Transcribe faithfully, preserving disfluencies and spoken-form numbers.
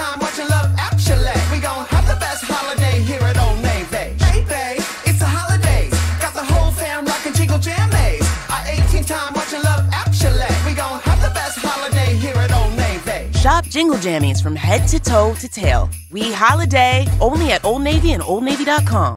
time watching Love Actually. We gon' have the best holiday here at Old Navy. Baby, it's the holidays. Got the whole fam rockin' Jingle Jammies. Our eighteenth time watching Love Actually. We gon' have the best holiday here at Old Navy. Shop Jingle Jammies from head to toe to tail. We holiday only at Old Navy and old navy dot com.